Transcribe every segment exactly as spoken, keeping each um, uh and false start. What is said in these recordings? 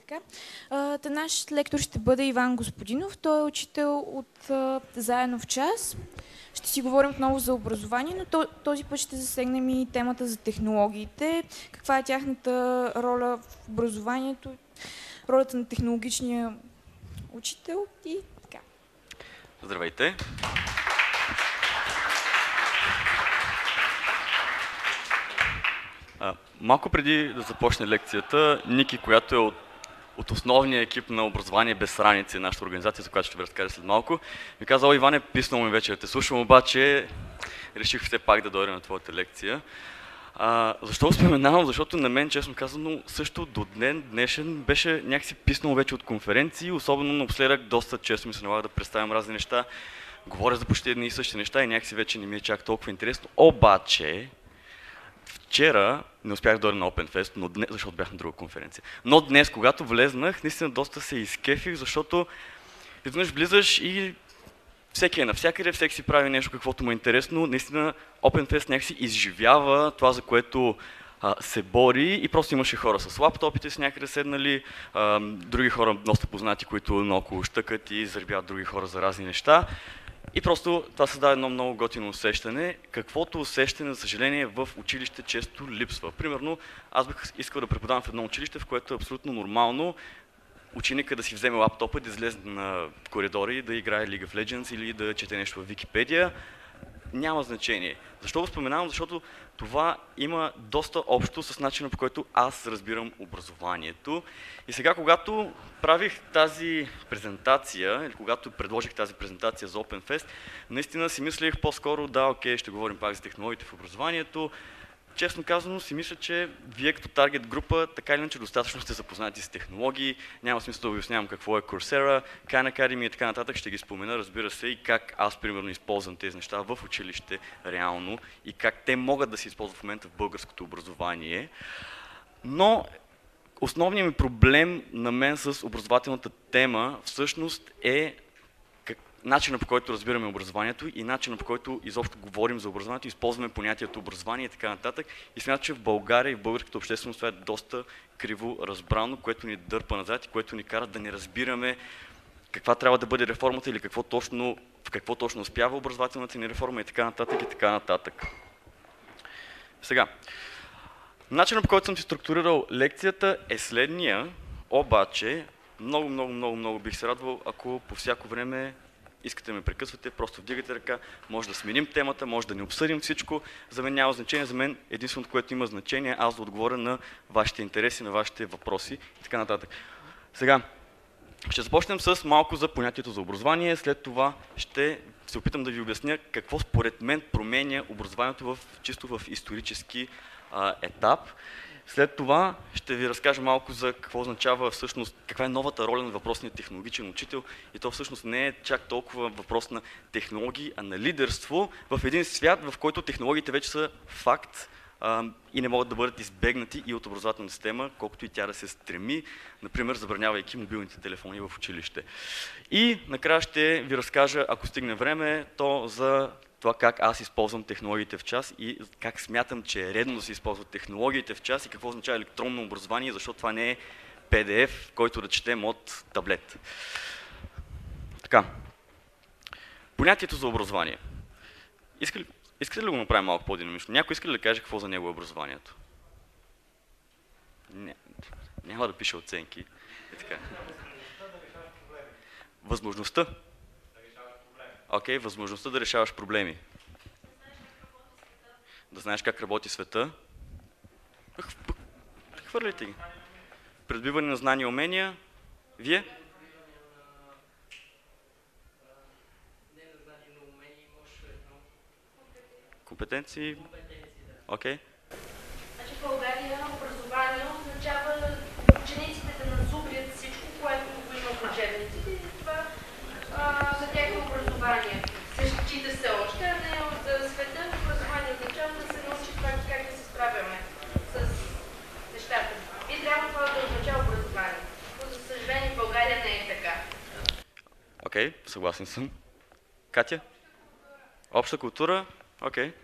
Така. Та наш лектор ще бъде Иван Господинов. Той е учител от а, Заедно в час. Ще си говорим отново за образование, но този път ще засегнем и темата за технологиите. Каква е тяхната роля в образованието, ролята на технологичния учител и така. Здравейте! А, малко преди да започне лекцията, Ники, която е от, от основния екип на Образование без раници, нашата организация, за която ще ви разкажа след малко, ми каза: "О, Иване, писнал ми вече да те слушам, обаче реших все пак да дойда на твоята лекция." А, защо го споменавам? Защото на мен, честно казано, също до ден днешен беше някакси писнало вече от конференции, особено напоследък доста често ми се налага да представям разни неща, говоря за почти едни и същи неща и някакси вече не ми е чак толкова интересно. Обаче, вчера не успях да дойда на OpenFest, но днес, защото бях на друга конференция. Но днес, когато влезнах, наистина доста се изкефих, защото изведнъж влизаш и всеки е навсякъде, всеки си прави нещо, каквото му е интересно. Наистина OpenFest някакси изживява това, за което а, се бори, и просто имаше хора с лаптопите с някъде седнали, а, други хора доста познати, които наоколо щъкат и заребяват други хора за разни неща. И просто това създава едно много готино усещане, каквото усещане, за съжаление, в училище често липсва. Примерно, аз бих искал да преподавам в едно училище, в което е абсолютно нормално ученика да си вземе лаптопа, да излезе на коридори и да играе League of Legends или да чете нещо в Википедия. Няма значение. Защо го споменавам? Защото това има доста общо с начина, по който аз разбирам образованието. И сега, когато правих тази презентация, или когато предложих тази презентация за OpenFest, наистина си мислех по-скоро: да, окей, ще говорим пак за технологиите в образованието. Честно казано си мисля, че вие като таргет група така или иначе достатъчно сте запознати с технологии. Няма смисъл да обяснявам какво е Coursera, Khan Academy и така нататък. Ще ги спомена, разбира се, и как аз примерно използвам тези неща в училище реално и как те могат да се използват в момента в българското образование. Но основният ми проблем на мен с образователната тема всъщност е начина, по който разбираме образованието и начина, по който изобщо говорим за образованието, използваме понятието образование и така нататък. И смятам, че в България и в българската общественост това е доста криво разбрано, което ни дърпа назад и което ни кара да не разбираме каква трябва да бъде реформата или какво точно, в какво точно успява образователната ни реформа и така нататък и така нататък. Сега, начинът, по който съм си структурирал лекцията, е следния, обаче много, много, много, много бих се радвал, ако по всяко време искате да ме прекъсвате, просто вдигате ръка, може да сменим темата, може да не обсъдим всичко. За мен няма значение, за мен единственото, което има значение, аз да отговоря на вашите интереси, на вашите въпроси и така нататък. Сега, ще започнем с малко за понятието за образование, след това ще се опитам да ви обясня какво според мен променя образованието в, чисто в исторически а, етап. След това ще ви разкажа малко за какво означава всъщност, каква е новата роля на въпросния технологичен учител, и то всъщност не е чак толкова въпрос на технологии, а на лидерство в един свят, в който технологиите вече са факт а, и не могат да бъдат избегнати и от образователната система, колкото и тя да се стреми, например, забранявайки мобилните телефони в училище. И накрая ще ви разкажа, ако стигне време, то за това как аз използвам технологиите в час и как смятам, че е редно да се използват технологиите в час и какво означава електронно образование, защото това не е пи ди еф, който да четем от таблет. Така. Понятието за образование. Иска ли, искате ли да го направим малко по-динамично? Някой иска ли да каже какво за него е образованието? Не, няма да пише оценки. Е така. Възможността. Окей, okay, възможността да решаваш проблеми. Да знаеш как работи света. Хвърляйте ги. Придобиване на знания и умения. Вие? Компетенции. Окей. Значи в България образование означава учениците да назубрят всичко, което го има в учебниците, и това а, за тях е образование. Се счита се още, а не от света. Образование означава да се научи това как да се справяме с нещата. И трябва това да означава образование. Но за съжаление в България не е така. Окей, okay, съгласен съм. Катя? Обща култура? Окей. Okay.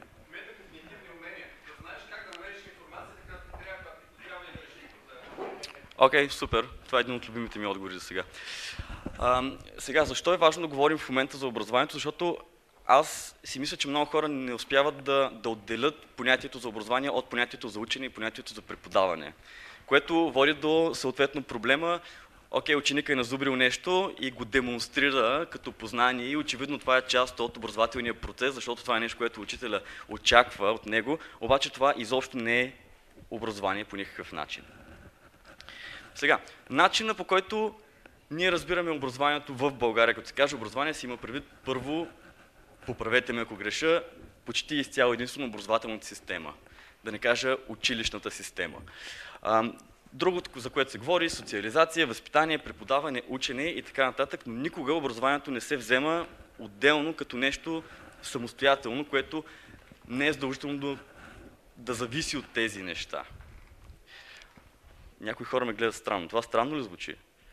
Окей, okay, супер. Това е един от любимите ми отговори за сега. А, сега, защо е важно да говорим в момента за образованието? Защото аз си мисля, че много хора не успяват да, да отделят понятието за образование от понятието за учене и понятието за преподаване, което води до съответно проблема. Окей, okay, ученика е назубрил нещо и го демонстрира като познание и очевидно това е част от образователния процес, защото това е нещо, което учителя очаква от него, обаче това изобщо не е образование по никакъв начин. Сега, начина по който ние разбираме образованието в България, като се каже образование, си има предвид първо, поправете ме ако греша, почти изцяло единствено образователната система, да не кажа училищната система. Другото, за което се говори, социализация, възпитание, преподаване, учене и така нататък, но никога образованието не се взема отделно като нещо самостоятелно, което не е задължително да, да зависи от тези неща. Някои хора ме гледат странно. Това странно ли звучи?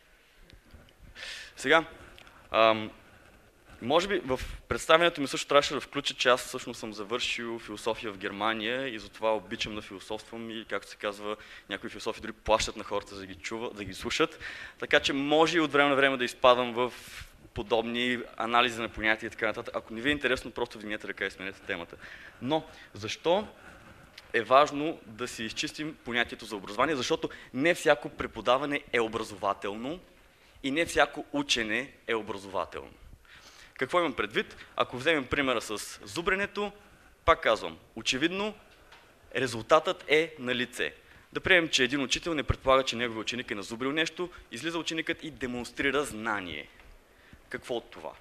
Сега, ам, може би в представянето ми също трябваше да включа, че аз всъщност съм завършил философия в Германия и затова обичам да философствам и, както се казва, някои философи дори плащат на хората за да ги чуват, да ги слушат. Така че може и от време на време да изпадам в подобни анализи на понятия и така нататък. Ако не ви е интересно, просто вдигнете ръка и сменете темата. Но защо е важно да си изчистим понятието за образование? Защото не всяко преподаване е образователно и не всяко учене е образователно. Какво имам предвид? Ако вземем примера с зубренето, пак казвам, очевидно резултатът е на лице. Да приемем, че един учител не предполага, че неговия ученик е назубрил нещо, излиза ученикът и демонстрира знание. Какво от това?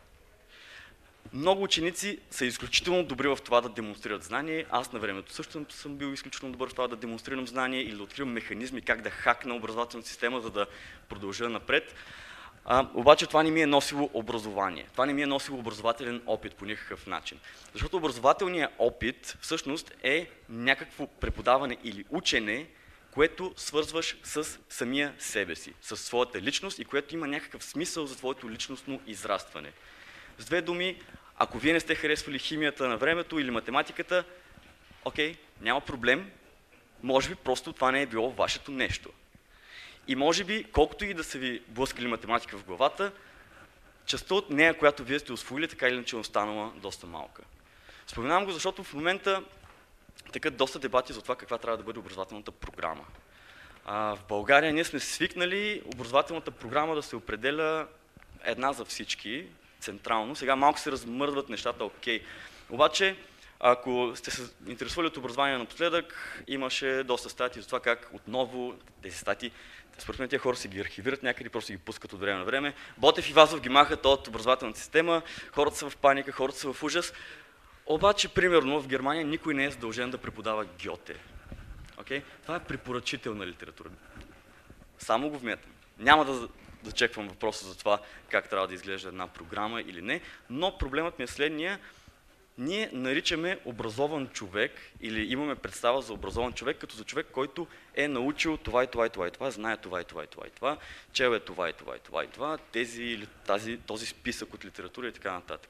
Много ученици са изключително добри в това да демонстрират знание. Аз на времето също съм бил изключително добър в това да демонстрирам знание или да откривам механизми как да хакна образователната система, за да продължа напред. А, обаче това не ми е носило образование. Това не ми е носило образователен опит по никакъв начин. Защото образователният опит всъщност е някакво преподаване или учене, което свързваш с самия себе си, с своята личност и което има някакъв смисъл за твоето личностно израстване. С две думи, ако вие не сте харесвали химията на времето или математиката, окей, няма проблем, може би просто това не е било вашето нещо. И може би, колкото и да са ви блъскали математика в главата, частта от нея, която вие сте усвоили, така или иначе е останала доста малка. Споменавам го, защото в момента текат доста дебати за това каква трябва да бъде образователната програма. А, в България ние сме свикнали образователната програма да се определя една за всички, централно. Сега малко се размърдват нещата, окей. Обаче, ако сте се интересували от образование напоследък, имаше доста статии за това как отново тези статии, според мен тези хора си ги архивират някъде, просто ги пускат от време на време. Ботев и Вазов ги махат от образователната система, хората са в паника, хората са в ужас. Обаче, примерно, в Германия никой не е задължен да преподава Гьоте. Okay? Това е препоръчителна литература. Само го вметам. Няма да зачеквам въпроса за това как трябва да изглежда една програма или не, но проблемът ми е следния. Ние наричаме образован човек или имаме представа за образован човек като за човек, който е научил това и това и това и това, знае това и това и това и това, чел е това и това и това и това, тези или тази, този списък от литература и така нататък.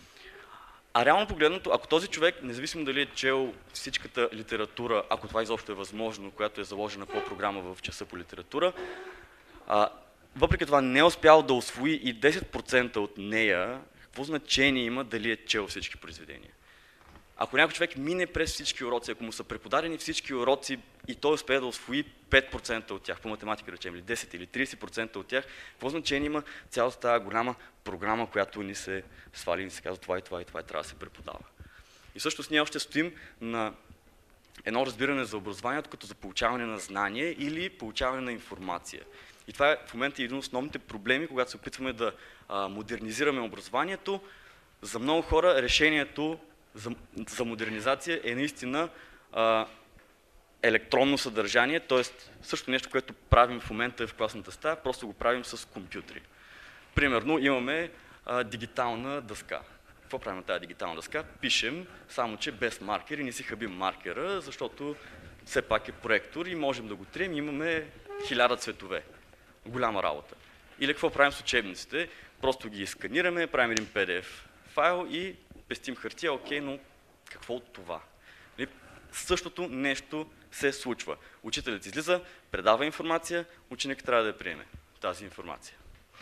А реално погледнато, ако този човек, независимо дали е чел всичката литература, ако това изобщо е възможно, която е заложена по програма в часа по литература, а, въпреки това не е успял да усвои и десет процента от нея, какво значение има дали е чел всички произведения? Ако някой човек мине през всички уроци, ако му са преподадени всички уроци и той успее да усвои пет процента от тях, по математика речем, или десет или тридесет процента от тях, какво значение има цялата тази голяма програма, която ни се свали и ни се казва това и това и това и трябва да се преподава. И всъщност ние още стоим на едно разбиране за образованието като за получаване на знание или получаване на информация. И това е в момента един от основните проблеми, когато се опитваме да а, модернизираме образованието. За много хора решението за, за модернизация е наистина а, електронно съдържание, т.е. също нещо, което правим в момента в класната стая, просто го правим с компютри. Примерно имаме а, дигитална дъска. Какво правим на тази дигитална дъска? Пишем, само че без маркер и не си хабим маркера, защото все пак е проектор и можем да го трием, имаме хиляда цветове. Голяма работа. Или какво правим с учебниците? Просто ги сканираме, правим един пи ди еф файл и пестим хартия, окей, но какво от това? Същото нещо се случва? Учителят излиза, предава информация, ученикът трябва да я приеме тази информация.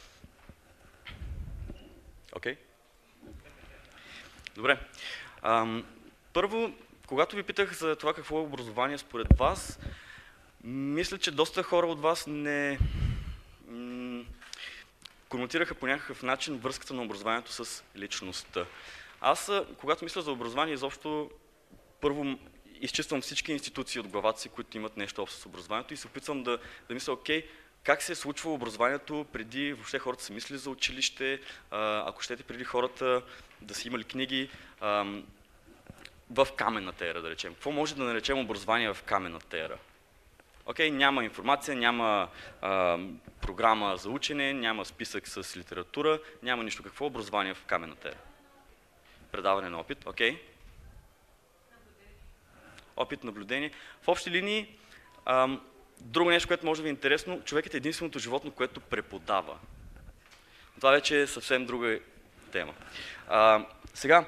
Окей? Okay? Добре. Ам, първо, когато ви питах за това какво е образование според вас, мисля, че доста хора от вас не коментираха по някакъв начин връзката на образованието с личността. Аз, когато мисля за образование, изобщо първо изчиствам всички институции от главата си, които имат нещо общо с образованието и се опитвам да, да мисля, окей, как се е случвало образованието преди въобще хората са мислили за училище, ако щете преди хората да са имали книги в каменната ера, да речем. Какво може да наречем образование в каменната ера? Окей, няма информация, няма а, програма за учене, няма списък с литература, няма нищо. Какво е образование в каменната ера? Предаване на опит, окей. Опит, наблюдение. В общи линии, а, друго нещо, което може да ви е интересно, човекът е единственото животно, което преподава. Това вече е съвсем друга тема. А, сега,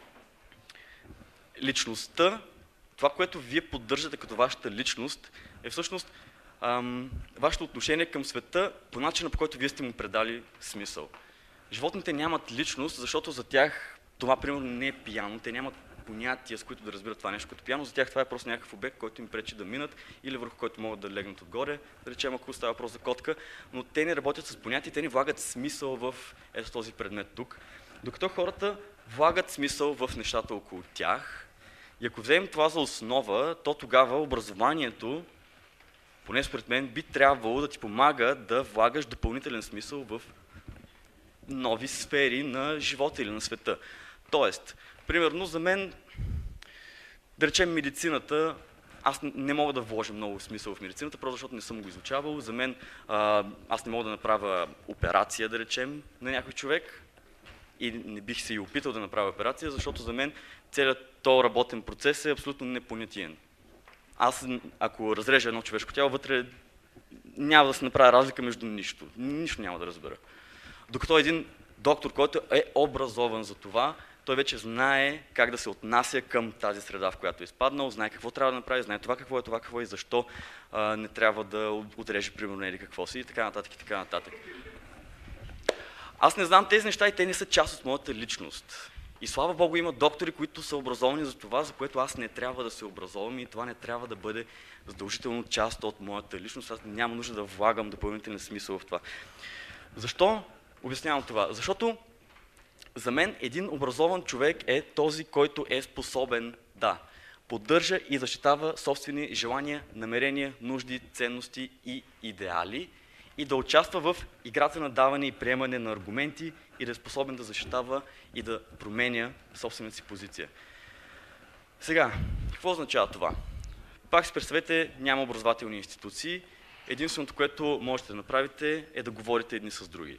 личността, това, което вие поддържате като вашата личност, е всъщност ам, вашето отношение към света по начина, по който вие сте му предали смисъл. Животните нямат личност, защото за тях това, примерно, не е пияно, те нямат понятия, с които да разбират това нещо като пияно, за тях това е просто някакъв обект, който им пречи да минат или върху който могат да легнат отгоре, да речем, ако става въпрос за котка, но те не работят с понятия, те не влагат смисъл в ето този предмет тук, докато хората влагат смисъл в нещата около тях. И ако вземем това за основа, то тогава образованието, поне според мен, би трябвало да ти помага да влагаш допълнителен смисъл в нови сфери на живота или на света. Тоест, примерно за мен, да речем медицината, аз не мога да вложа много смисъл в медицината, просто защото не съм го изучавал. За мен, аз не мога да направя операция, да речем, на някой човек и не бих се и опитал да направя операция, защото за мен целият този работен процес е абсолютно непонятиен. Аз, ако разрежа едно човешко тяло, вътре няма да се направи разлика между нищо. Нищо няма да разбера. Докато един доктор, който е образован за това, той вече знае как да се отнася към тази среда, в която е изпаднал, знае какво трябва да направи, знае това какво е, това какво е и защо а, не трябва да отреже примерно или какво си и така нататък и така нататък. Аз не знам тези неща и те не са част от моята личност. И слава Богу има доктори, които са образовани за това, за което аз не трябва да се образовам и това не трябва да бъде задължително част от моята личност. Аз няма нужда да влагам допълнителен смисъл в това. Защо обяснявам това? Защото за мен един образован човек е този, който е способен да поддържа и защитава собствени желания, намерения, нужди, ценности и идеали и да участва в играта на даване и приемане на аргументи и да е способен да защитава и да променя собствената си позиция. Сега, какво означава това? Пак си представете, няма образователни институции. Единственото, което можете да направите, е да говорите едни с други.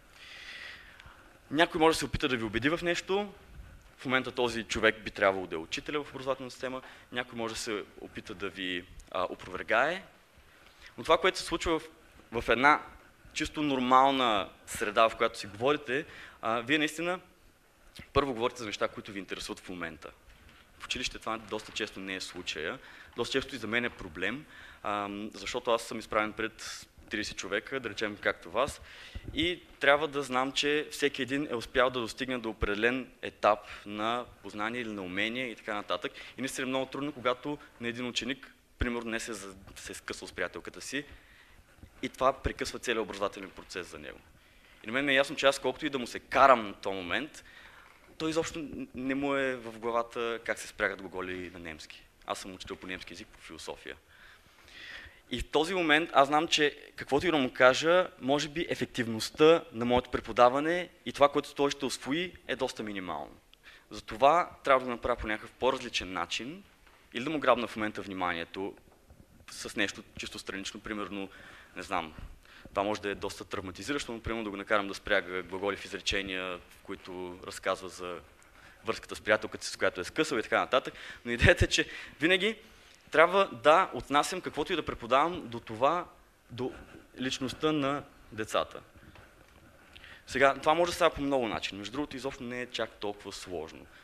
Някой може да се опита да ви убеди в нещо, в момента този човек би трябвало да е учителя в образователната система, някой може да се опита да ви а, опровергае, но това, което се случва в, в една чисто нормална среда, в която си говорите, а, вие наистина първо говорите за неща, които ви интересуват в момента. В училище това доста често не е случая, доста често и за мен е проблем, а, защото аз съм изправен пред трийсет човека, да речем както вас, и трябва да знам, че всеки един е успял да достигне до определен етап на познание или на умение и така нататък. И наистина е много трудно, когато на един ученик, примерно, не се, се е скъсал с приятелката си и това прекъсва целият образователен процес за него. И на мен ми е ясно, че аз колкото и да му се карам на този момент, той изобщо не му е в главата как се спрягат глаголи на немски. Аз съм учител по немски език, по философия. И в този момент аз знам, че каквото и да му кажа, може би ефективността на моето преподаване и това, което той ще усвои, е доста минимално. Затова трябва да го направя по някакъв по-различен начин или да му грабна в момента вниманието с нещо чисто странично, примерно, не знам, това може да е доста травматизиращо, но примерно да го накарам да спряга глаголи в изречения, в които разказва за връзката с приятелката си, с която е скъсал и така нататък. Но идеята е, че винаги трябва да отнасям каквото и да преподавам до това, до личността на децата. Сега, това може да става по много начин. Между другото, изобщо не е чак толкова сложно.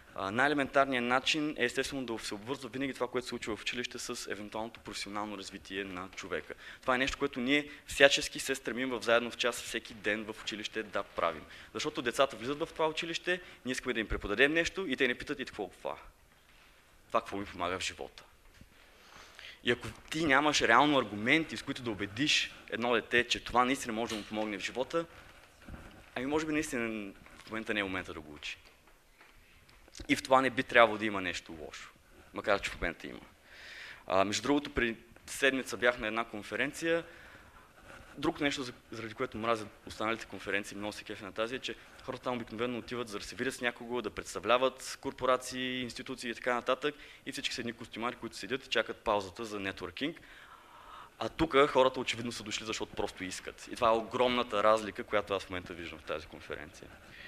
най-елементарният начин е естествено да се обвързва винаги това, което се случва в училище с евентуалното професионално развитие на човека. Това е нещо, което ние всячески се стремим в заедно в час всеки ден в училище да правим. Защото децата влизат в това училище, ние искаме да им преподадем нещо и те не питат и какво е това. Това какво ми помага в живота. И ако ти нямаш реално аргументи, с които да убедиш едно дете, че това наистина може да му помогне в живота, ами може би наистина в момента не е момента да го учи. И в това не би трябвало да има нещо лошо, макар че в момента има. А, между другото, преди седмица бях на една конференция. Друго нещо, заради което мразя останалите конференции, много се кефи на тази, е, че хората там обикновено отиват за да се видят с някого, да представляват корпорации, институции и така нататък, и всички са едни костюмари, които седят и чакат паузата за нетворкинг. А тук хората очевидно са дошли, защото просто искат. И това е огромната разлика, която аз в момента виждам в тази конференция.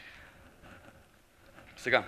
Сега.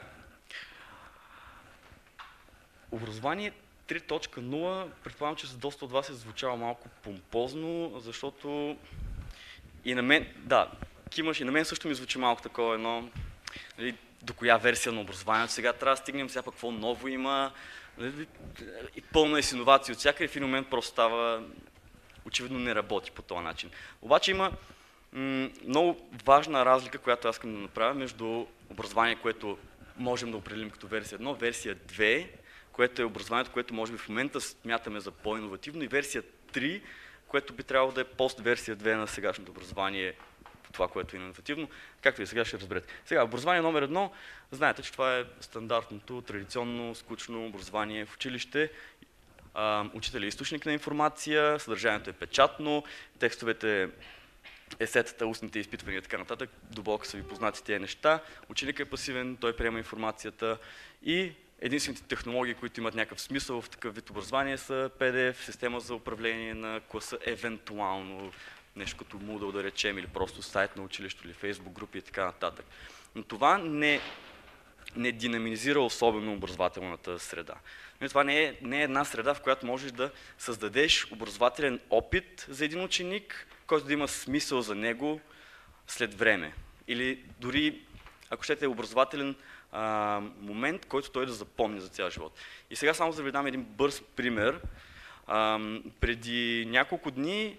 Образование три точка нула, предполагам, че за доста от вас е звучало малко помпозно, защото и на мен, да, кимаш, и на мен също ми звучи малко такова едно, нали, до коя версия на образованието сега трябва да стигнем, сега пък какво ново има, нали, и пълна е с иновации от всякъде, в един момент просто става, очевидно не работи по този начин. Обаче има м- много важна разлика, която аз искам да направя между образование, което можем да определим като версия едно, версия две, което е образованието, което може би в момента смятаме за по-инновативно, и версия три, което би трябвало да е пост-версия две на сегашното образование, това, което е иновативно. Както и сега ще разберете. Сега, образование номер едно, знаете, че това е стандартното, традиционно, скучно образование в училище. Учителят е източник на информация, съдържанието е печатно, текстовете, есетата, устните изпитвания и така нататък, дълбоко са ви познати тези неща. Ученикът е пасивен, той приема информацията и единствените технологии, които имат някакъв смисъл в такъв вид образование, са пи ди еф, система за управление на класа, евентуално нещо като Moodle да речем, или просто сайт на училище, или Facebook групи и така нататък. Но това не, не динамизира особено образователната среда. Но това не е, не е една среда, в която можеш да създадеш образователен опит за един ученик, който да има смисъл за него след време. Или дори, ако щете, образователен а, момент, който той да запомни за цял живот. И сега само за да ви дам един бърз пример. А, преди няколко дни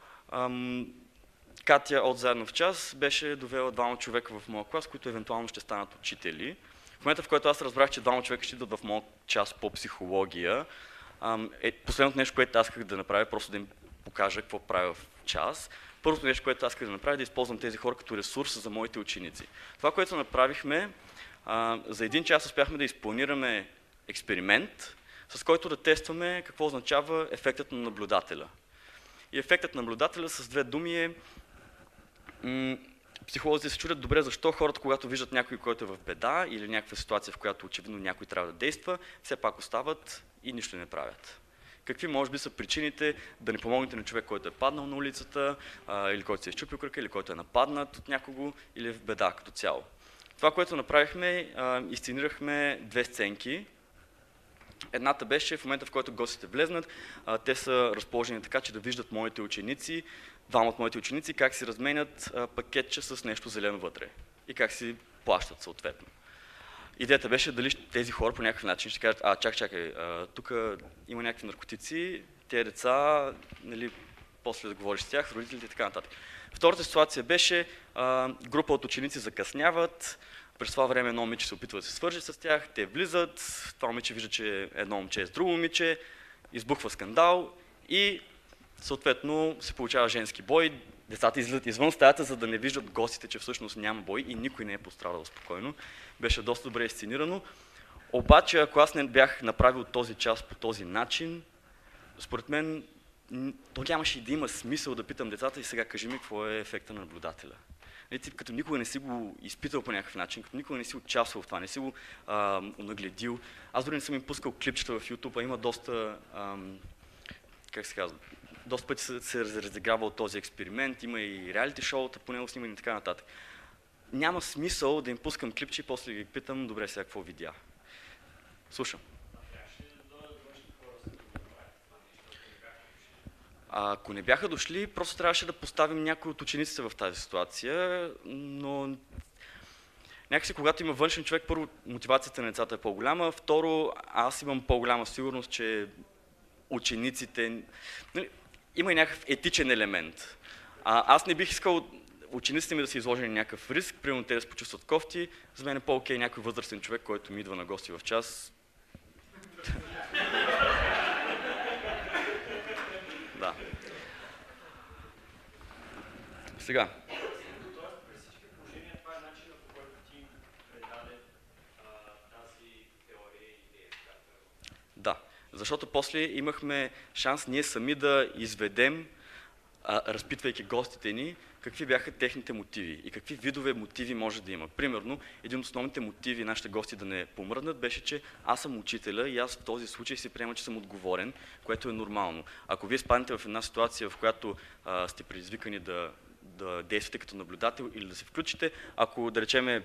ам, Катя от Заедно в час беше довела двама човека в моя клас, които евентуално ще станат учители. В момента, в който аз разбрах, че двама човека ще идват в моя час по психология, ам, е последното нещо, което аз исках да направя, просто да им покажа какво правя в час. Първото нещо, което аз исках да направя, е да използвам тези хора като ресурс за моите ученици. Това, което направихме, а, за един час успяхме да изпланираме експеримент, с който да тестваме какво означава ефектът на наблюдателя. И ефектът на наблюдателя с две думи е, психолозите се чудят добре защо хората, когато виждат някой, който е в беда или някаква ситуация, в която очевидно някой трябва да действа, все пак остават и нищо не правят. Какви може би са причините да не помогнете на човек, който е паднал на улицата, а, или който се е изчупил крака, или който е нападнат от някого, или е в беда като цяло. Това, което направихме, а, изсценирахме две сценки. Едната беше в момента, в който гостите влезнат, а, те са разположени така, че да виждат моите ученици, двама от моите ученици, как си разменят а, пакетче с нещо зелено вътре и как си плащат съответно. Идеята беше дали тези хора по някакъв начин ще кажат, а чак, чакай, тук има някакви наркотици, тези деца, нали, после да говориш с тях, с родителите и така нататък. Втората ситуация беше, а, група от ученици закъсняват, през това време едно момиче се опитва да се свърже с тях, те влизат, това момиче вижда, че едно момче е с друго момиче, избухва скандал и съответно се получава женски бой. Децата излизат извън стаята, за да не виждат гостите, че всъщност няма бой и никой не е пострадал спокойно. Беше доста добре изсценирано. Обаче, ако аз не бях направил този час по този начин, според мен то нямаше и да има смисъл да питам децата и сега кажи ми какво е ефекта на наблюдателя. Като никога не си го изпитал по някакъв начин, като никога не си участвал в това, не си го а, нагледил. Аз дори не съм им пускал клипчета в YouTube, а има доста, а, как се казва, доста пъти се, се разиграва от този експеримент, има и реалити шоута, по него снимани и така нататък. Няма смисъл да им пускам клипче и после ги питам, добре сега какво видя. Слушам. А, ако не бяха дошли, просто трябваше да поставим някой от учениците в тази ситуация, но някакси когато има външен човек, първо мотивацията на децата е по-голяма, второ аз имам по-голяма сигурност, че учениците... Нали, има и някакъв етичен елемент. А, аз не бих искал учениците ми да са изложени някакъв риск, примерно те да се почувстват кофти, за мен е по-окей някой възрастен човек, който ми идва на гости в час. Да. Сега. Да, защото после имахме шанс ние сами да изведем, а, разпитвайки гостите ни, какви бяха техните мотиви и какви видове мотиви може да има. Примерно, един от основните мотиви нашите гости да не помръднат беше, че аз съм учителя и аз в този случай си приема, че съм отговорен, което е нормално. Ако вие спаднете в една ситуация, в която а, сте предизвикани да, да действате като наблюдател или да се включите, ако да речеме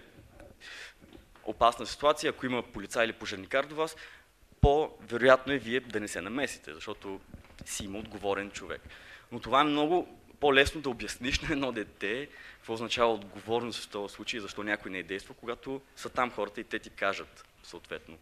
опасна ситуация, ако има полицай или пожарникар до вас, по-вероятно е вие да не се намесите, защото си има отговорен човек. Но това е много по-лесно да обясниш на едно дете какво означава отговорност в този случай, защо някой не е действа, когато са там хората и те ти кажат съответно.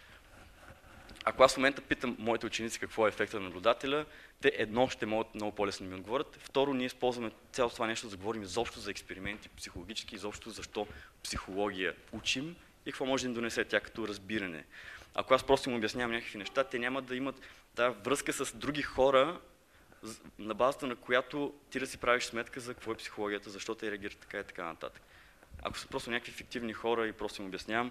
Ако аз в момента питам моите ученици какво е ефектът на наблюдателя, те едно ще могат много по-лесно да ми отговорят. Второ, ние използваме цялото това нещо, за да говорим изобщо за експерименти психологически, изобщо защо психология учим и какво може да им донесе тя като разбиране. Ако аз просто им обяснявам някакви неща, те няма да имат тази връзка с други хора, на базата на която ти да си правиш сметка за какво е психологията, защо те реагират така и така нататък. Ако са просто някакви фиктивни хора и просто им обяснявам,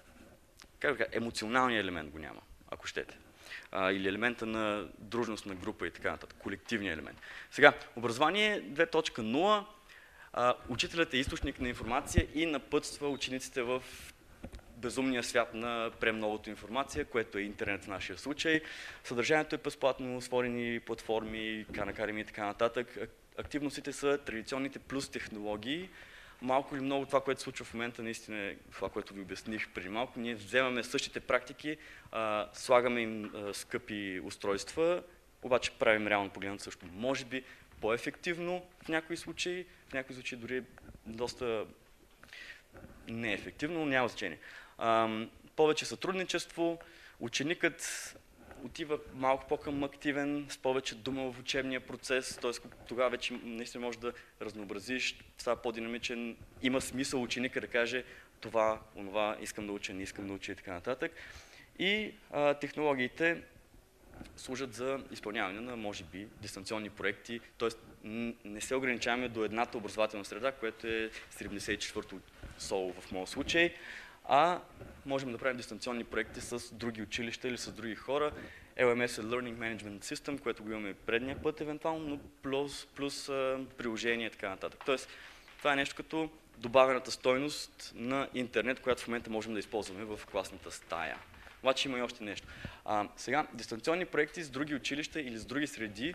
как да кажа, емоционалният елемент го няма, ако щете. А, или елемента на дружност на група и така нататък, колективния елемент. Сега, образование две точка нула, учителят е източник на информация и напътства учениците в безумния свят на премновото информация, което е интернет в нашия случай. Съдържанието е безплатно, створени платформи, Khan Academy и така нататък. Активностите са традиционните плюс технологии. Малко или много това, което се случва в момента, наистина е това, което ви обясних преди малко. Ние вземаме същите практики, а, слагаме им а, скъпи устройства, обаче правим реално погледнато също. Може би по-ефективно в някои случаи, в някои случаи дори е доста неефективно, но няма значение. Uh, повече сътрудничество, ученикът отива малко по-към активен, с повече дума в учебния процес, т.е. тогава вече наистина можеш да разнообразиш, става по-динамичен, има смисъл ученика да каже това, онова, искам да уча, не искам да уча и така нататък. И uh, технологиите служат за изпълняване на, може би, дистанционни проекти, т.е. не се ограничаваме до едната образователна среда, което е седемдесет и четвърто соло в моят случай, а можем да правим дистанционни проекти с други училища или с други хора. Ел Ем Ес е Learning Management System, което го имаме предния път евентуално, но плюс, плюс а, приложение и така нататък. Тоест, това е нещо като добавената стойност на интернет, която в момента можем да използваме в класната стая. Обаче има и още нещо. А, сега, дистанционни проекти с други училища или с други среди.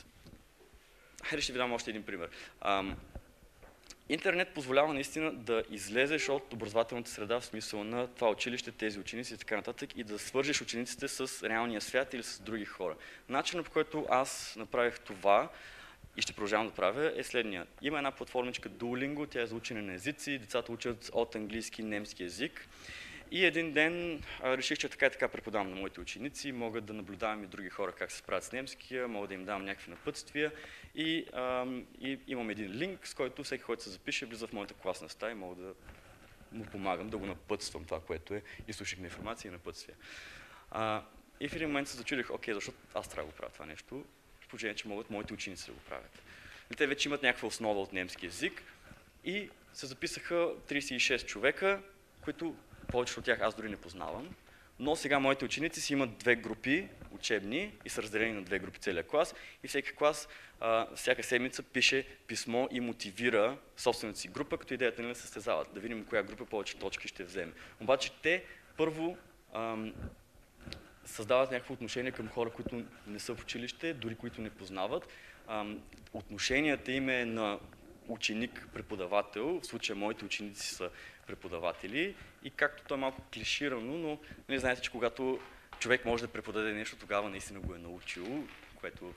Хайде ще ви дам още един пример. А, интернет позволява наистина да излезеш от образователната среда в смисъл на това училище, тези ученици и така нататък и да свържеш учениците с реалния свят или с други хора. Начинът, по който аз направих това и ще продължавам да правя, е следния. Има една платформичка Duolingo, тя е за учене на езици, децата учат от английски и немски език. И един ден а, реших, че така и така преподавам на моите ученици, мога да наблюдавам и други хора как се справят с немския, мога да им давам някакви напътствия и, а, и имам един линк, с който всеки, който се запише, влиза в моята класна стая и мога да му помагам, да го напътствам това, което е източник на информация и напътствия. А, и в един момент се зачудих, окей, защото аз трябва да го правя това нещо, в положение, че могат моите ученици да го правят. И те вече имат някаква основа от немски език и се записаха тридесет и шест човека, които повечето от тях аз дори не познавам, но сега моите ученици си имат две групи учебни и са разделени на две групи целия клас и всеки клас а, всяка седмица пише писмо и мотивира собствената си група, като идеята не да състезават, да видим коя група повече точки ще вземе. Обаче те първо ам, създават някакво отношение към хора, които не са в училище, дори които не познават. Ам, отношенията им е на ученик-преподавател, в случая моите ученици са преподаватели и както то е малко клиширано, но не знаете, че когато човек може да преподаде нещо, тогава наистина го е научил, което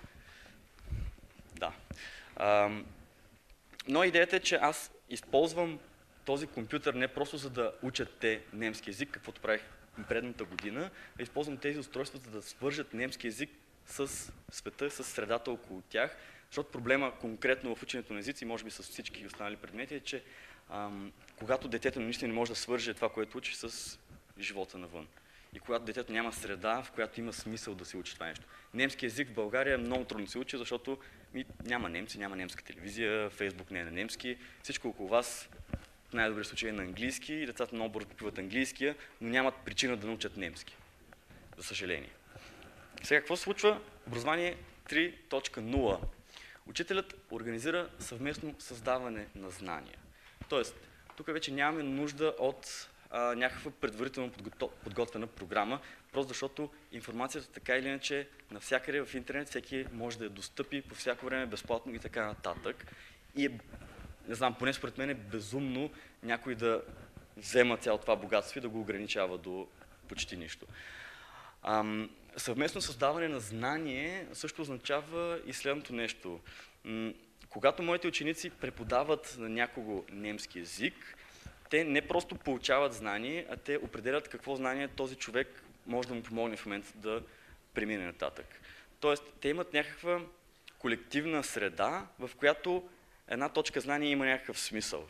да. Ам, но идеята е, че аз използвам този компютър не просто за да учат те немски език, каквото правих предната година, а използвам тези устройства, за да свържат немски език с света, с средата около тях, защото проблема конкретно в ученето на езици, може би с всички останали предмети, е, че ам, когато детето наистина не може да свърже това, което учи, с живота навън. И когато детето няма среда, в която има смисъл да се учи това нещо. Немски език в България много трудно се учи, защото ми, няма немци, няма немска телевизия, Фейсбук не е на немски, всичко около вас в най-добрия случай е на английски и децата много бързо купуват английския, но нямат причина да научат немски. За съжаление. Сега какво се случва? Образование три точка нула. Учителят организира съвместно създаване на знания. Тоест, тук вече нямаме нужда от а, някаква предварително подготвена програма, просто защото информацията така или иначе навсякъде в интернет всеки може да я достъпи по всяко време безплатно и така нататък. И е, не знам, поне според мен е безумно някой да взема цяло това богатство и да го ограничава до почти нищо. Ам, съвместно създаване на знание също означава и следното нещо. М, когато моите ученици преподават на някого немски език, те не просто получават знание, а те определят какво знание този човек може да му помогне в момента да премине нататък. Тоест, те имат някаква колективна среда, в която една точка знание има някакъв смисъл.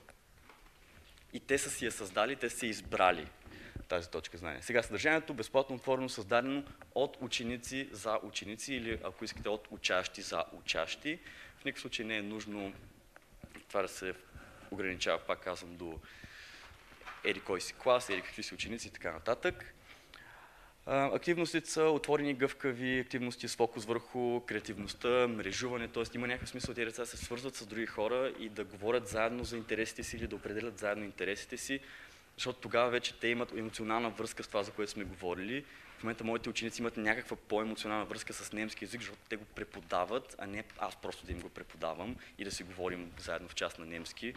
И те са си я създали, те са си избрали тази точка знание. Сега съдържанието безплатно отворено, създадено от ученици за ученици или ако искате от учащи за учащи. В никакъв случай не е нужно това да се ограничава, пак казвам, до еди кой си клас, еди какви си ученици и така нататък. Активностите са отворени, гъвкави, активности с фокус върху креативността, мрежуване, т.е. има някакъв смисъл тези деца се свързват с други хора и да говорят заедно за интересите си или да определят заедно интересите си, защото тогава вече те имат емоционална връзка с това, за което сме говорили. В момента моите ученици имат някаква по-емоционална връзка с немски език, защото те го преподават, а не аз просто да им го преподавам и да си говорим заедно в час на немски.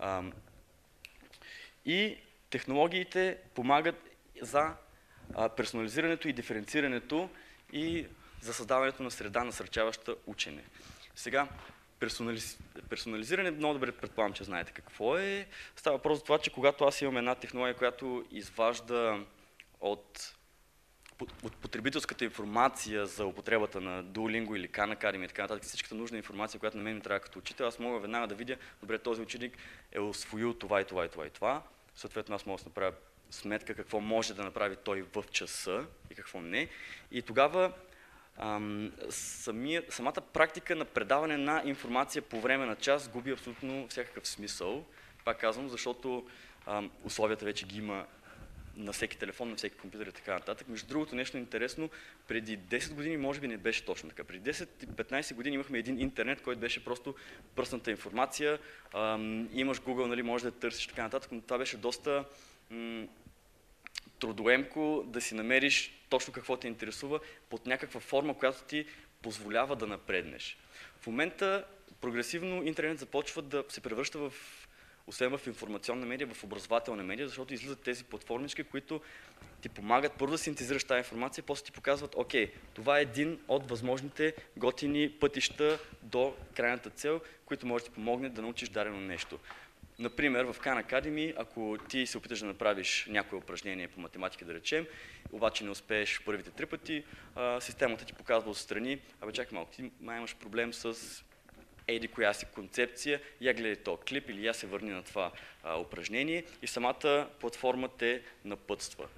И технологиите помагат за персонализирането и диференцирането и за създаването на среда, насърчаваща учене. Сега, персонализ... персонализиране, много добре предполагам, че знаете какво е. Става въпрос за това, че когато аз имам една технология, която изважда от, от потребителската информация за употребата на Duolingo или Khan Academy и така нататък, всичката нужна информация, която на мен ми трябва като учител, аз мога веднага да видя, добре, този ученик е усвоил това и това и това и това. Съответно, аз мога да направя сметка какво може да направи той в часа и какво не. И тогава ам, самия, самата практика на предаване на информация по време на час губи абсолютно всякакъв смисъл. Пак казвам, защото ам, условията вече ги има на всеки телефон, на всеки компютър и така нататък. Между другото, нещо интересно, преди десет години може би не беше точно така. Преди десет-петнайсет години имахме един интернет, който беше просто пръстната информация. Ам, имаш Google, нали, може да търсиш и така нататък, но това беше доста м- трудоемко да си намериш точно какво те интересува под някаква форма, която ти позволява да напреднеш. В момента прогресивно интернет започва да се превръща в, освен в информационна медия, в образователна медия, защото излизат тези платформички, които ти помагат първо да синтезираш тази информация, после ти показват, окей, това е един от възможните готини пътища до крайната цел, които може да ти помогне да научиш дадено нещо. Например, в Khan Academy, ако ти се опиташ да направиш някое упражнение по математика, да речем, обаче не успееш първите три пъти, системата ти показва отстрани, абе чакай малко, ти май имаш проблем с еди коя си концепция, я гледай този клип или я се върни на това а, упражнение и самата платформа те напътства.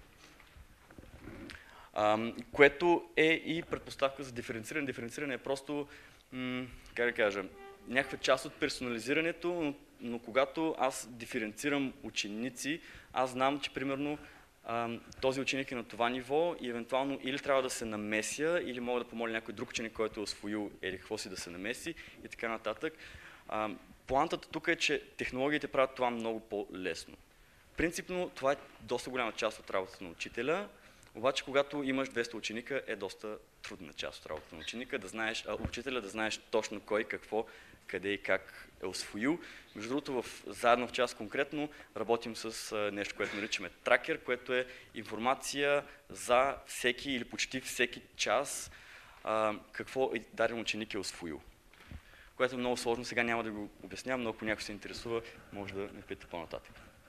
А, което е и предпоставка за диференциране. Диференциране е просто, м- как да кажа, някаква част от персонализирането, но, но когато аз диференцирам ученици, аз знам, че примерно а, този ученик е на това ниво и евентуално или трябва да се намеся, или мога да помоля някой друг ученик, който е освоил или какво си да се намеси и така нататък. А, плантата тук е, че технологиите правят това много по-лесно. Принципно това е доста голяма част от работата на учителя, обаче когато имаш двеста ученика е доста трудна част от работата на ученика, да знаеш, а, учителя да знаеш точно кой, какво, къде и как е освоил. Между другото, в, заедно в час конкретно работим с а, нещо, което наричаме тракер, което е информация за всеки или почти всеки час а, какво даден ученик е освоил. Което е много сложно, сега няма да го обяснявам, но ако някой се интересува, може да ме питате по-нататък.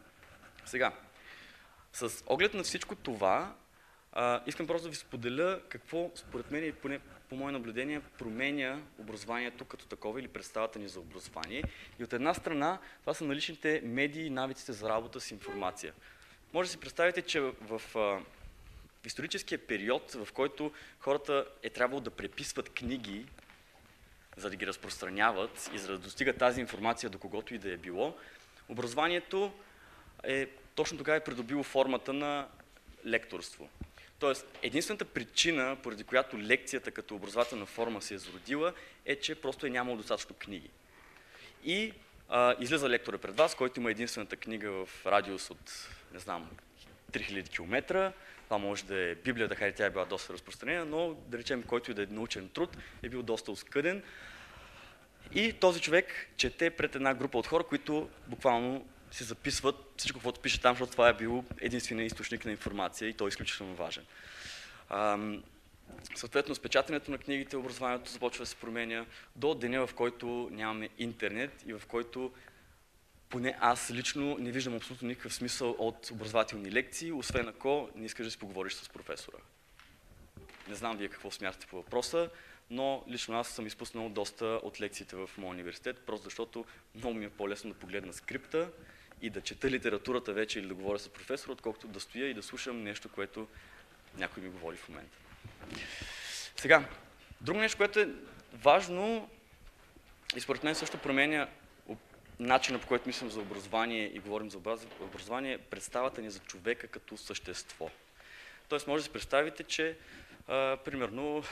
Сега, с оглед на всичко това, а, искам просто да ви споделя какво според мен и поне по мое наблюдение променя образованието като такова или представата ни за образование. И от една страна това са наличните медии и навиците за работа с информация. Може да си представите, че в, в, в историческия период, в който хората е трябвало да преписват книги, за да ги разпространяват и за да достигат тази информация до когото и да е било, образованието е точно тогава е придобило формата на лекторство. Тоест, единствената причина, поради която лекцията като образователна форма се е зародила, е, че просто е нямало достатъчно книги. И а, излиза лектора пред вас, който има единствената книга в радиус от, не знам, три хиляди километра. Това може да е Библия, да хайде, тя е била доста разпространена, но да речем, който и да е научен труд, е бил доста оскъден. И този човек чете пред една група от хора, които буквално си записват всичко, което пише там, защото това е бил единственият източник на информация и той е изключително важен. Ам, съответно, с печатането на книгите, образованието започва да се променя до деня, в който нямаме интернет и в който поне аз лично не виждам абсолютно никакъв смисъл от образователни лекции, освен ако не искаш да си поговориш с професора. Не знам вие какво смятате по въпроса, но лично аз съм изпуснал доста от лекциите в моя университет, просто защото много ми е по-лесно да погледна скрипта и да чета литературата вече или да говоря с професора, отколкото да стоя и да слушам нещо, което някой ми говори в момента. Сега, друго нещо, което е важно и според мен също променя начина, по който мислим за образование и говорим за образование, представата ни за човека като същество. Тоест, може да си представите, че а, примерно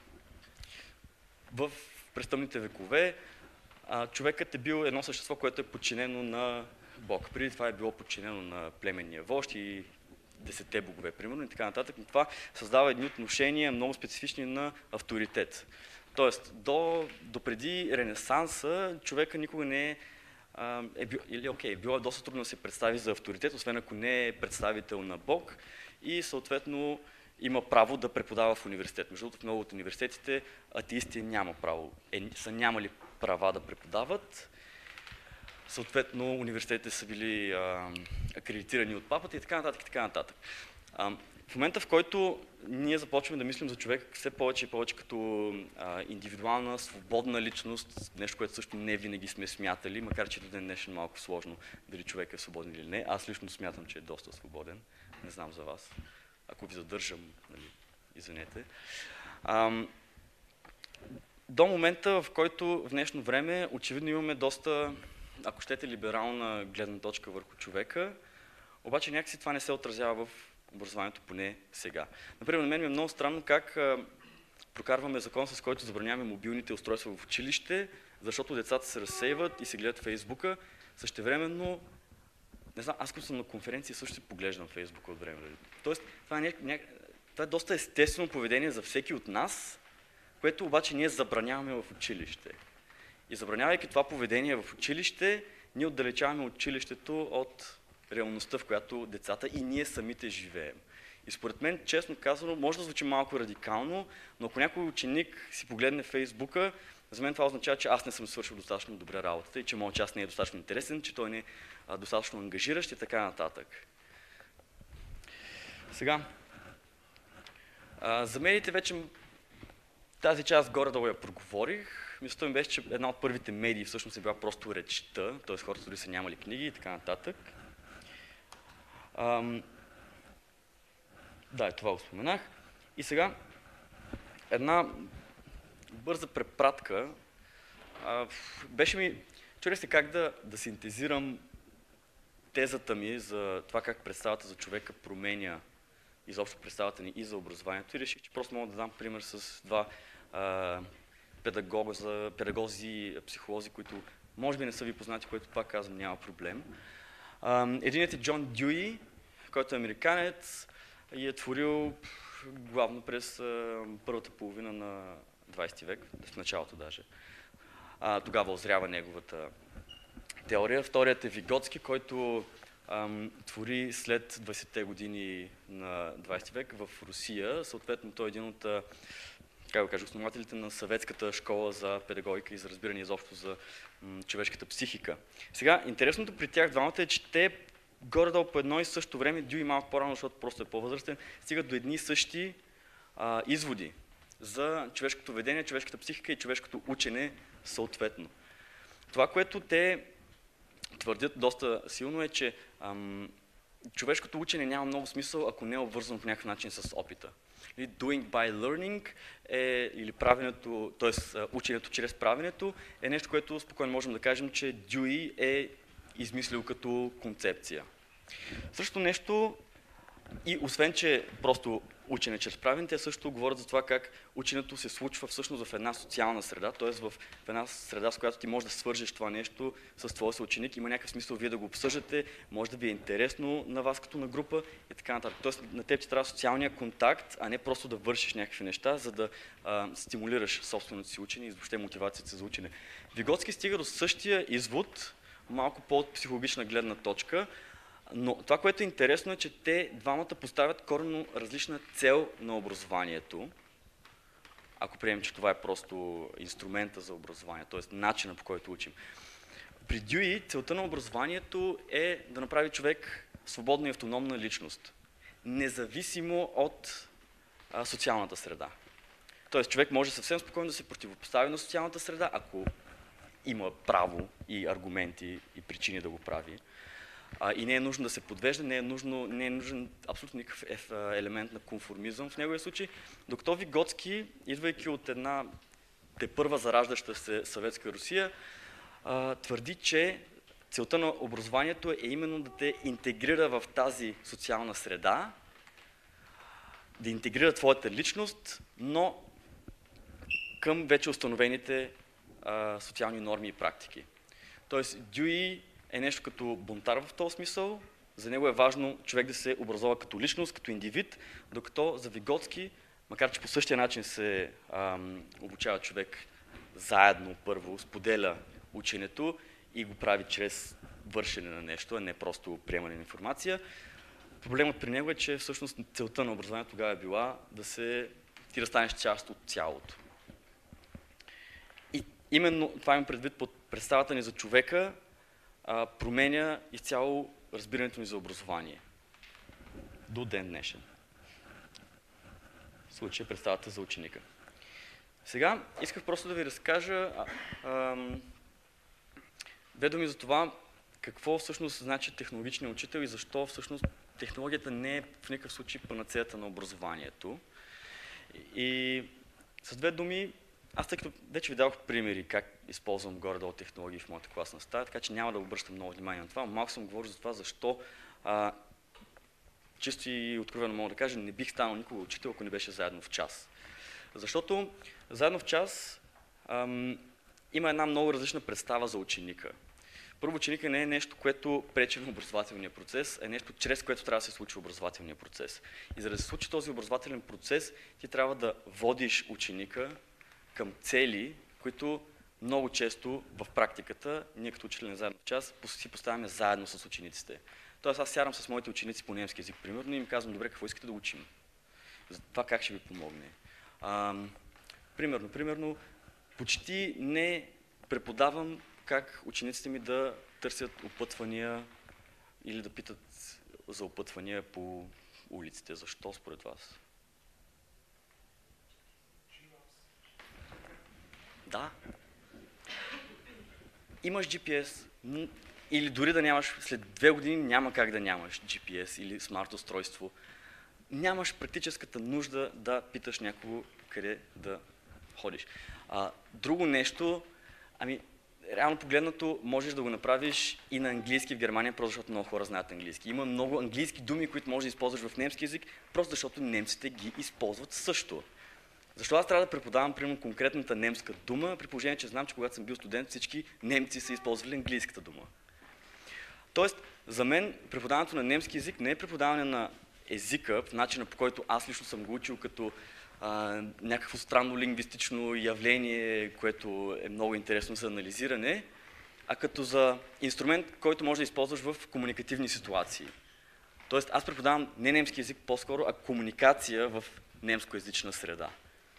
в престъпните векове а, човекът е бил едно същество, което е подчинено на Бог. Преди това е било подчинено на племенния вожд и десетте богове, примерно, и така нататък. Но това създава едни отношения много специфични на авторитет. Тоест, до, до преди Ренесанса човека никога не е е бил, или окей, било е доста трудно да се представи за авторитет, освен ако не е представител на Бог и съответно има право да преподава в университет. Между другото, в много от университетите атеисти няма право, е, са нямали права да преподават. Съответно, университетите са били а, акредитирани от папата и така нататък, и така нататък. А, в момента, в който ние започваме да мислим за човек все повече и повече като а, индивидуална, свободна личност, нещо, което също не винаги сме смятали, макар че до ден днешен малко сложно дали човек е свободен или не. Аз лично смятам, че е доста свободен. Не знам за вас. Ако ви задържам, нали, извинете. А, до момента, в който в днешно време очевидно имаме доста, ако щете, либерална гледна точка върху човека, обаче някакси това не се отразява в образованието, поне сега. Например, на мен ми е много странно как а, прокарваме закон, с който забраняваме мобилните устройства в училище, защото децата се разсейват и се гледат Фейсбука. Същевременно, не знам, аз като съм на конференции също си поглеждам Фейсбука от време. Тоест, това е, ня... Ня... това е доста естествено поведение за всеки от нас, което обаче ние забраняваме в училище. И забранявайки това поведение в училище, ние отдалечаваме училището от реалността, в която децата и ние самите живеем. И според мен, честно казано, може да звучи малко радикално, но ако някой ученик си погледне Фейсбука, за мен това означава, че аз не съм свършил достатъчно добре работата и че моят час не е достатъчно интересен, че той не е а, достатъчно ангажиращ и така нататък. Сега, а, за медиите вече тази част горе-долу я проговорих. Мисълта ми беше, че една от първите медии всъщност е била просто речта, т.е. хората дори са нямали книги и така нататък. Ам, да, това го споменах. И сега една бърза препратка. А, беше ми, чудех се как да, да синтезирам тезата ми за това как представата за човека променя изобщо представата ни и за образованието и реших, че просто мога да дам пример с два а, педагога, педагози, психолози, които може би не са ви познати, което пак казвам няма проблем. Единият е Джон Дюи, който е американец и е творил главно през а, първата половина на двайсети век, в началото даже. А, тогава озрява неговата теория. Вторият е Виготски, който ам, твори след двайсетте години на двайсети век в Русия. Съответно, той е един от как да кажа, основателите на съветската школа за педагогика и за разбиране изобщо за м, човешката психика. Сега, интересното при тях двамата е, че те горе-долу по едно и също време, Дюи малко по-рано, защото просто е по-възрастен, стигат до едни и същи а, изводи за човешкото ведение, човешката психика и човешкото учене съответно. Това, което те твърдят доста силно е, че ам, човешкото учене няма много смисъл, ако не е обвързано по някакъв начин с опита. Doing by learning е, или правенето, т.е. ученето чрез правенето е нещо, което спокойно можем да кажем, че Дюи е измислил като концепция. Също нещо, и освен, че просто учене чрез правене, те също говорят за това как ученето се случва всъщност в една социална среда, т.е. в една среда, с която ти можеш да свържеш това нещо с твоя съученик, има някакъв смисъл вие да го обсъждате, може да ви е интересно на вас като на група и така нататък. Тоест на теб ти трябва социалния контакт, а не просто да вършиш някакви неща, за да а, стимулираш собственото си учене и въобще мотивацията за учене. Виготски стига до същия извод, малко по-от психологична гледна точка, но това, което е интересно е, че те двамата поставят коренно различна цел на образованието, ако приемем, че това е просто инструмента за образование, т.е. начина, по който учим. При Дюи целта на образованието е да направи човек свободна и автономна личност, независимо от а, социалната среда. Тоест човек може съвсем спокойно да се противопостави на социалната среда, ако има право и аргументи и причини да го прави. А, и не е нужно да се подвежда, не е, нужно, не е нужен абсолютно никакъв елемент на конформизъм в неговия случай, докато Виготски, идвайки от една тепърва зараждаща се съветска Русия, а, твърди, че целта на образованието е именно да те интегрира в тази социална среда, да интегрира твоята личност, но към вече установените а, социални норми и практики. Тоест, Дюи е нещо като бунтар в този смисъл. За него е важно човек да се образова като личност, като индивид, докато за Виготски, макар че по същия начин се ам, обучава човек заедно първо, споделя ученето и го прави чрез вършене на нещо, а не просто приемане на информация. Проблемът при него е, че всъщност целта на образованието тогава е била да се, ти да станеш част от цялото. И именно това имам предвид под представата ни за човека, а, променя изцяло разбирането ни за образование. До ден днешен. В случая представата за ученика. Сега исках просто да ви разкажа а, а, две думи за това какво всъщност значи технологичният учител и защо всъщност технологията не е в никакъв случай панацеята на образованието. И с две думи, аз тъй като вече ви дадох примери как използвам горе-долу технологии в моята класна стая, така че няма да обръщам много внимание на това. Малко съм говорил за това, защо а, чисто и откровено мога да кажа, не бих станал никога учител, ако не беше заедно в час. Защото заедно в час ам, има една много различна представа за ученика. Първо, ученика не е нещо, което пречи на образователния процес, е нещо, чрез което трябва да се случи образователния процес. И за да се случи този образователен процес, ти трябва да водиш ученика към цели, които много често в практиката, ние като учители на заедно в час, си поставяме заедно с учениците. Тоест аз сядам с моите ученици по немски език, примерно, и им казвам, добре, какво искате да учим? За това как ще ви помогне? А, примерно, примерно, почти не преподавам как учениците ми да търсят опътвания или да питат за опътвания по улиците. Защо според вас? Да. Имаш джи пи ес, или дори да нямаш, след две години няма как да нямаш джи пи ес или смарт устройство. Нямаш практическата нужда да питаш някого къде да ходиш. А, друго нещо, ами, реално погледнато, можеш да го направиш и на английски в Германия, просто защото много хора знаят английски. Има много английски думи, които можеш да използваш в немски език, просто защото немците ги използват също. Защо аз трябва да преподавам, примерно, конкретната немска дума, при положение, че знам, че когато съм бил студент, всички немци са използвали английската дума. Тоест, за мен преподаването на немски език не е преподаване на езика, в начина, по който аз лично съм го учил като а, някакво странно лингвистично явление, което е много интересно за анализиране, а като за инструмент, който може да използваш в комуникативни ситуации. Тоест, аз преподавам не немски език по-скоро, а комуникация в немскоязична среда.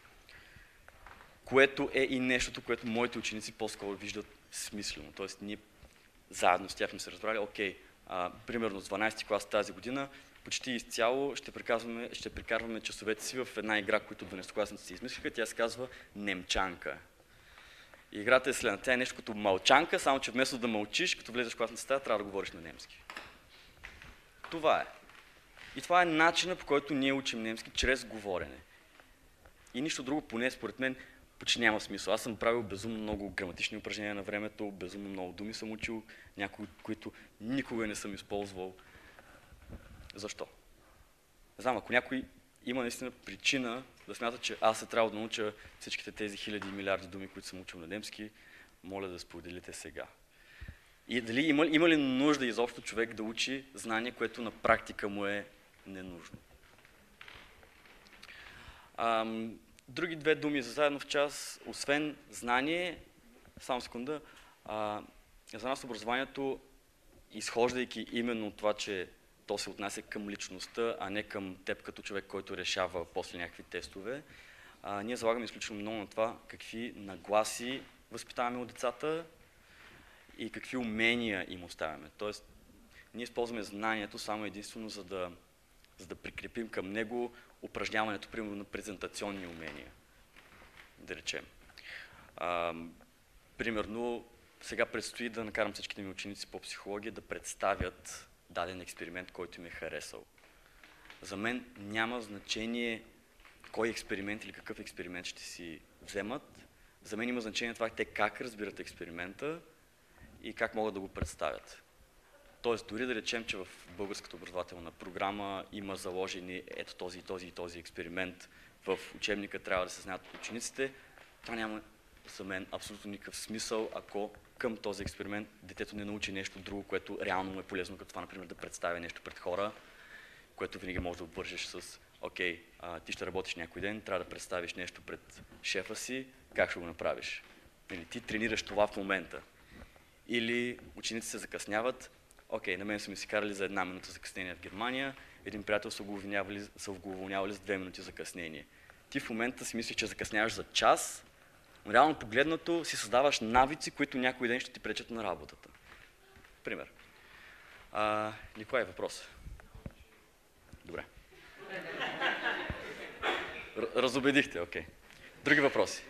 Което е и нещото, което моите ученици по-скоро виждат смислено. Тоест, ние заедно с тях сме се разбрали, окей, А, примерно с дванадесети клас тази година почти изцяло ще прекарваме, ще прекарваме часовете си в една игра, която дванадесетокласниците си измислиха. Тя се казва Немчанка. И играта е следната. Тя е нещо като мълчанка, само че вместо да мълчиш, като влезеш в класната стая, трябва да говориш на немски. Това е. И това е начинът, по който ние учим немски, чрез говорене. И нищо друго, поне според мен, почти няма смисъл. Аз съм правил безумно много граматични упражнения на времето, безумно много думи съм учил, някои, които никога не съм използвал. Защо? Не знам, ако някой има наистина причина да смята, че аз е трябвало да науча всичките тези хиляди и милиарди думи, които съм учил на немски, моля да споделите сега. И дали има, има ли нужда изобщо човек да учи знание, което на практика му е ненужно? Ам, други две думи за заедно в час, освен знание, само секунда, а, за нас образованието, изхождайки именно от това, че то се отнася към личността, а не към теб като човек, който решава после някакви тестове, а, ние залагаме изключително много на това какви нагласи възпитаваме от децата и какви умения им оставяме. Тоест, ние използваме знанието само единствено за да, за да прикрепим към него упражняването, примерно, на презентационни умения, да речем. А, примерно, сега предстои да накарам всичките ми ученици по психология да представят даден експеримент, който им е харесал. За мен няма значение кой експеримент или какъв експеримент ще си вземат. За мен има значение това те как разбират експеримента и как могат да го представят. Тоест, дори да речем, че в българската образователна програма има заложени ето този и този и този експеримент в учебника, трябва да се знаят от учениците, това няма за мен абсолютно никакъв смисъл, ако към този експеримент детето не научи нещо друго, което реално му е полезно, като това, например, да представя нещо пред хора, което винаги може да обвържеш с окей, а, ти ще работиш някой ден, трябва да представиш нещо пред шефа си, как ще го направиш? Или ти тренираш това в момента. Или ученици се закъсняват, окей, на мен са ми си карали за една минута закъснение в Германия, един приятел са го уволнявали, са го уволнявали с две минути закъснение. Ти в момента си мислиш, че закъсняваш за час, но реално погледнато си създаваш навици, които някой ден ще ти пречат на работата. Пример. А, Николай, въпрос? Добре. Разубедихте, окей. Други въпроси?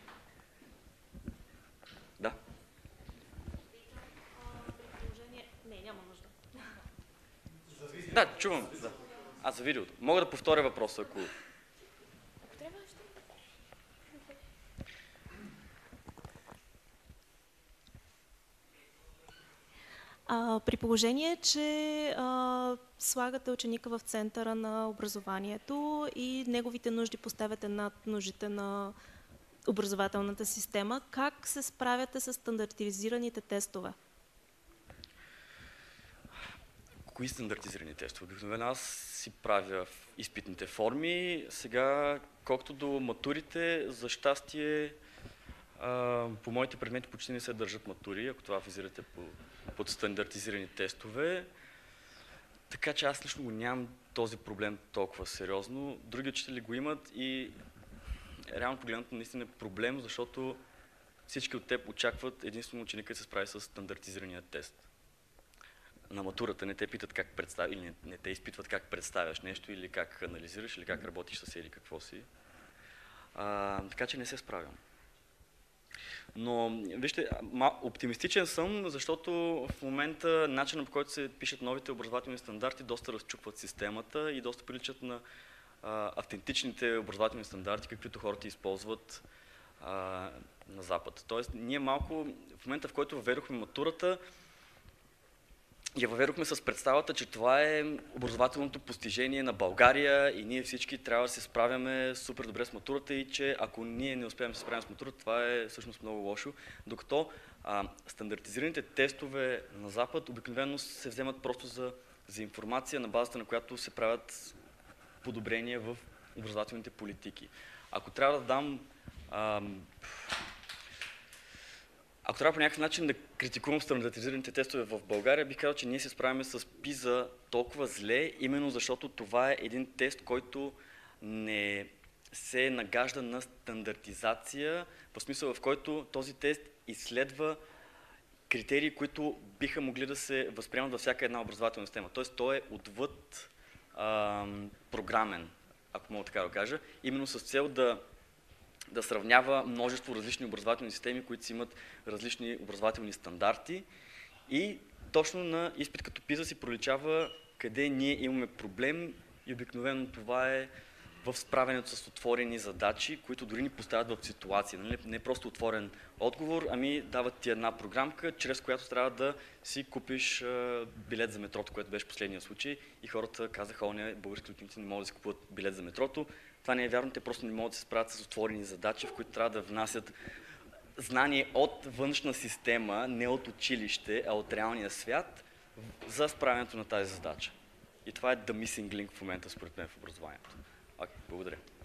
Да? Не, няма нужда. Да, чувам. Да. А, за видеото. Мога да повторя въпроса, ако... Ако трябва, ще... А, при положение, че а, слагате ученика в центъра на образованието и неговите нужди поставяте над нуждите на образователната система, как се справяте с стандартизираните тестове? Кои стандартизирани тестове? Обикновено аз си правя изпитните форми. Сега, колкото до матурите, за щастие, а, по моите предмети почти не се държат матури, ако това визирате по, под стандартизирани тестове. Така че аз лично го нямам този проблем толкова сериозно. Други учители го имат и реално погледнато наистина е проблем, защото всички от теб очакват единствено ученика да се справи с стандартизирания тест. На матурата не те питат как представиш, или не, не те изпитват как представяш нещо, или как анализираш, или как работиш с или какво си. А, така че не се справям. Но, вижте, оптимистичен съм, защото в момента начинът, по който се пишат новите образователни стандарти, доста разчупват системата и доста приличат на а, автентичните образователни стандарти, каквито хората използват а, на Запад. Тоест, ние малко, в момента, в който въведохме матурата, я въведохме с представата, че това е образователното постижение на България и ние всички трябва да се справяме супер добре с матурата и че ако ние не успеем да се справим с матурата, това е всъщност много лошо. Докато а, стандартизираните тестове на Запад обикновено се вземат просто за, за информация, на базата на която се правят подобрения в образователните политики. Ако трябва да дам... А, Ако трябва по някакъв начин да критикувам стандартизираните тестове в България, бих казал, че ние се справяме с пиза толкова зле, именно защото това е един тест, който не се нагажда на стандартизация, в смисъл в който този тест изследва критерии, които биха могли да се възприемат във всяка една образователна система. Тоест, той е отвъд а, програмен, ако мога така да кажа, именно с цел да, да сравнява множество различни образователни системи, които си имат различни образователни стандарти и точно на изпит като пиза си проличава къде ние имаме проблем и обикновено това е в справянето с отворени задачи, които дори ни поставят в ситуации. Нали? Не е просто отворен отговор, ами дават ти една програмка, чрез която трябва да си купиш а, билет за метрото, което беше последния случай и хората казаха, о не, българските ученици не могат да си купуват билет за метрото. Това не е вярно, те просто не могат да се справят с отворени задачи, в които трябва да внасят знание от външна система, не от училище, а от реалния свят за справянето на тази задача. И това е the missing link в момента, според мен, в образованието. Окей, благодаря.